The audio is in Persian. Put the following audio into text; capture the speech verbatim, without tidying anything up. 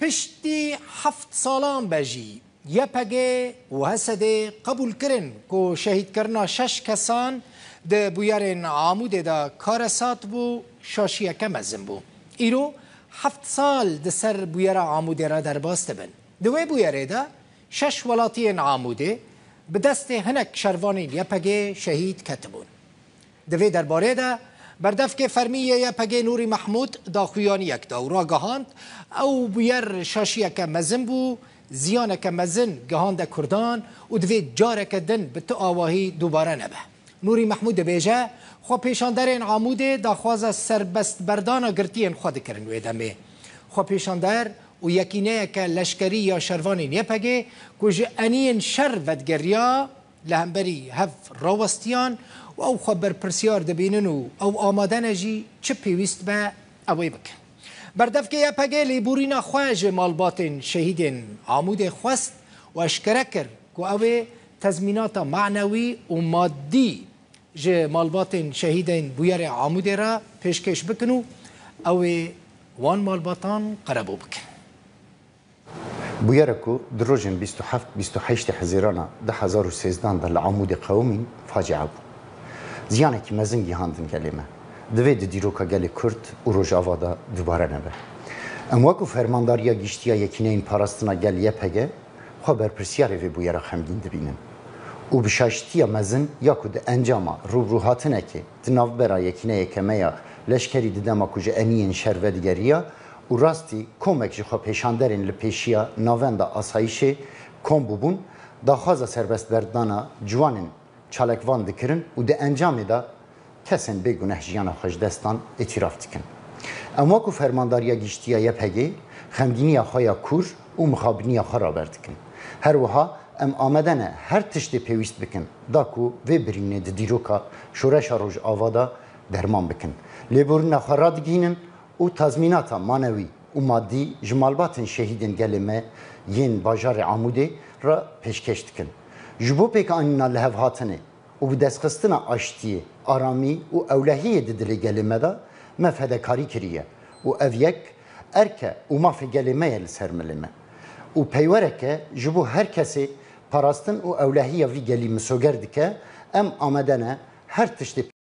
پشتی هفت سالان بجی یپگه و هسده قبول کرن که شهید کرنا شش کسان ده بویارن عاموده دا کارسات بو شاشیه که مزن بو. ایرو هفت سال ده سر بویار عاموده را در باست بن. دوی بویاره دا شش ولاتین عاموده به دست هنک شروانی یپگه شهید کتبون. دوی درباره دا بردف که فرمیه یپگه نوری محمود دا خویانی یک دا و را گهاند او بویر شاشیه که مزن بو زیانه که مزن گهاند کردان و دوی جاره که دن به تو آواهی دوباره نبه. نوری محمود بیجه خو پیشاندرین عاموده دا خواه سربست بردانا گرتین خود کرن و ادامه. خو پیشاندر و یکینه که لشکری یا شروانی نیپگه کج انین شر ودگریا لهمبری هف راوستیان و او خبر پرسیار دبینن او آمادن جی چه پیوست به اوی بکن. بردف که یپگه لیبورینا خواج مالبات شهید عامود خواست و اشکره کر که اوی تضمینات معنوی و مادی جه مالبات شهید بویر عامود را پیشکش بکنو اوی وان مالباتان قربو بکن. بویرکو دروژن بیست و هفت بیست و هشت حزیرانا ده هزار و سیزدان در عمود قومی فاجعه بود. زیانه که مزنگی هاندن کلمه. دوید دیروکا گل کرد و روژاوا دا دوباره نبه. ام وکو فرمانداریا گیشتیا یکینه این پاراستنا گل یپگه خواه برپرسیاره وی بویرا خمگین دبینن. و بشاشتیا مزن یا کد انجاما روبروهاتنه که دناو برا یکینه یکمه یا لشکری ددما کجا انین شرو دیگریا و راستی کمک جخوا پیشاندرین لپیشیا ناوندا آسایشه کم ببون دا خوازا سربست بردانا جوانین چالکوان دکرن و ده انجامی دا کسین بگونه جیانا خوش دستان اعتراف دکن. اما که فرمانداریا گیشتیا یپگه خمگینی خواه کور و مخابنی خواه را بردکن. هر وها ام آمدنه هر تشتی پیوست بکن داکو و برینه ده دیروکا شورش روش آوادا درمان بکن. لیبورنا خواه را دگینن و تضمینات مانوی و مادی جمالبات شهیدین گلمه ین باجار عموده را پیشکش دکن. جبو پیک آنینا لحو هاتنه و به دستخستنا آشتی آرامی و اولهی ددلی گلمه دا مفهدکاری کریه و او یک ارکه و مافی گلمه لسر ملمه و پیوره که جبو هر کسی پاراستن و اولهی وی گلی مسوگر دکه ام آمدنه هر تشتی